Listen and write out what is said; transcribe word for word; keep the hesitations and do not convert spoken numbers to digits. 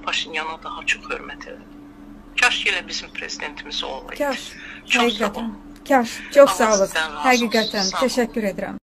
Paşinyana daha çox hörmət edirəm. Kaş elə bizim prezidentimiz olaydı. Kaş. Çox sağ Həqiqətən. olun. Kaş. Çox Allah sağ olun. sizdən razı olsun. Həqiqətən. Sağ olun. Təşəkkür edirəm.